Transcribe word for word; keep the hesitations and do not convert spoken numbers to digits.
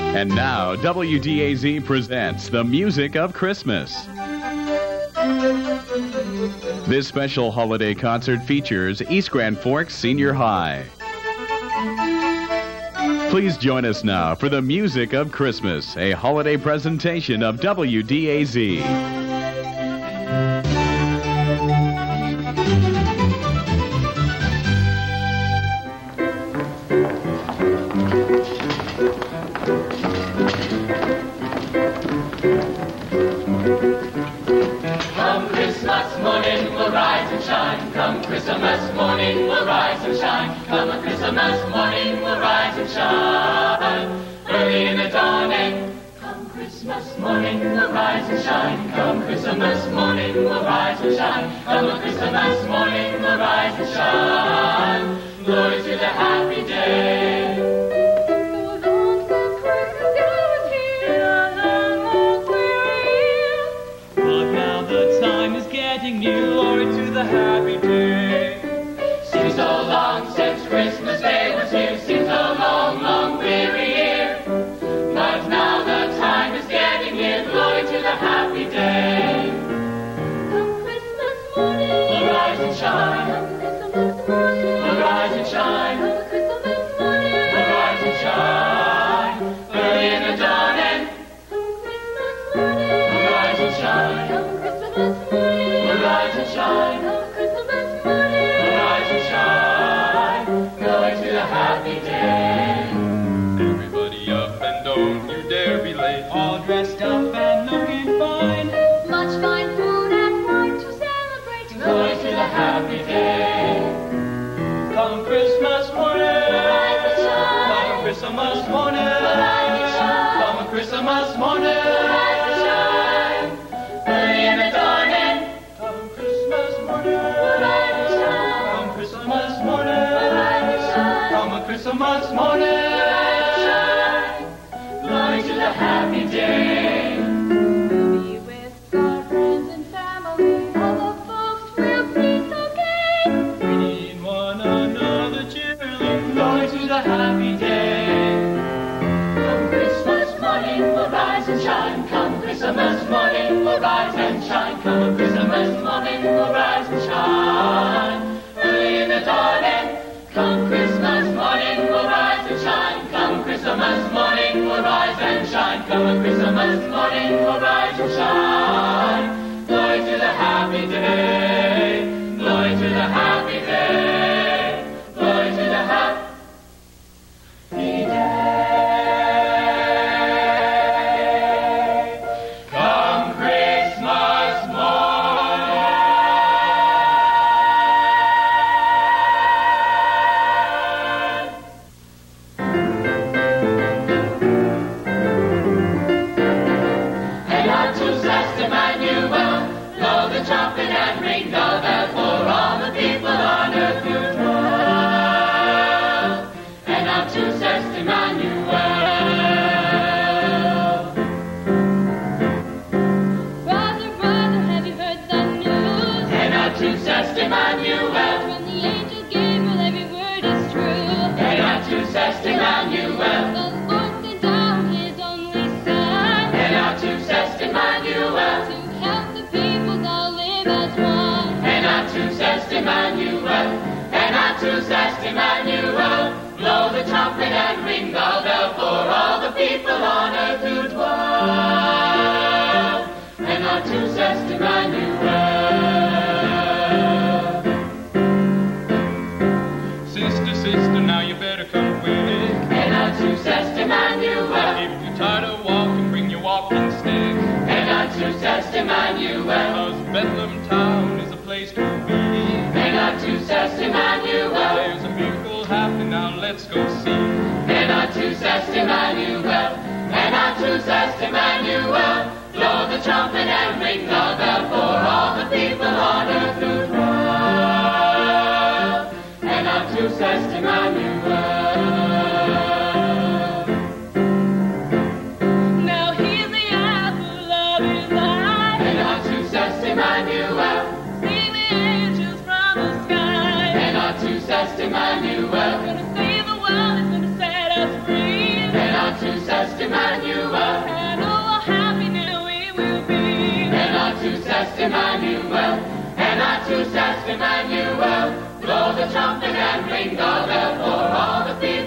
And now, W D A Z presents the music of Christmas. This special holiday concert features East Grand Forks Senior High. Please join us now for the music of Christmas, a holiday presentation of W D A Z. Come Christmas morning, we'll rise and shine. Come a Christmas morning, we'll rise and shine. Early in the dawning. Come Christmas morning, we'll rise and shine. Come Christmas morning, we'll rise and shine. Come a Christmas morning, we'll rise and shine. Glory to the happy day. Glory to the happy day. Seems so long since Christmas Day was here. Seems a long, long, weary year. But now the time is getting near. Glory to the happy day. Come Christmas morning, we'll rise and shine. Come Christmas morning, we'll rise and shine. Come Christmas morning, we'll rise and shine. Early in the dawning. Come Christmas morning, we'll rise and shine. Come Christmas morning, we'll rise and shine. Come Christmas morning, we'll rise and shine. Going to the happy day. Everybody up and don't you dare be late. All dressed up and looking fine. much fine food and wine to celebrate. Going to the happy day. Come Christmas morning, we'll rise and shine. come Christmas morning, we'll rise and shine. come Christmas morning, we'll rise and shine. Early in the dawning. come Christmas morning, we'll rise and shine. come Christmas morning, we'll rise and shine. come Christmas morning, we'll rise and shine. Glory to the happy day. Be with our friends and family, all the folks will please okay. greeting one another cheerily. Glory to the happy day. Come Christmas morning, we'll rise and shine. Come Christmas morning, we'll rise and shine. Come Christmas morning, we'll rise and shine. Early in the dawning. Come Christmas morning, we'll rise and shine. Come Christmas morning, we'll rise and shine. Come Christmas morning, we'll rise and shine. Glory to the happy day. Glory to the happy day. Glory to the happy day. Come Christmas morning. And unto Zest Emmanuel, blow the trumpet and ring the bell for all the people on earth who dwell. And unto Zest Emmanuel. Brother, brother, have you heard the news? And unto Zest Emmanuel. From the angel Gabriel, every word is true. And unto Zest Emmanuel. The Lord sent down his only Son And unto Zest Emmanuel. to help the peoples all live as one. And unto Zest Emmanuel. And unto Zest Emmanuel. Blow the trumpet and ring the bell for all the people on earth who dwell. And unto Zest Emmanuel. Sister, sister, now you better come quick. And unto Zest Emmanuel. If you're tired of walking, bring your walking stick. And unto Zest Emmanuel. Cause Bethlehem town is a place to be. And unto Zest Emmanuel. There's a miracle happening, now let's go see. And unto Zest Emmanuel. And unto Zest Emmanuel. Blow the trumpet and ring the bell for all the people on earth who dwell. And unto Zest Emmanuel. Now hear the apple of his eye. And unto Zest Emmanuel. Sing the angels from the sky. And unto Zest Emmanuel. Gonna save the world, is gonna set us free. And unto Zest Emmanuel. Emmanuel, and I too says Emmanuel, blow the trumpet and ring the bell for all the people.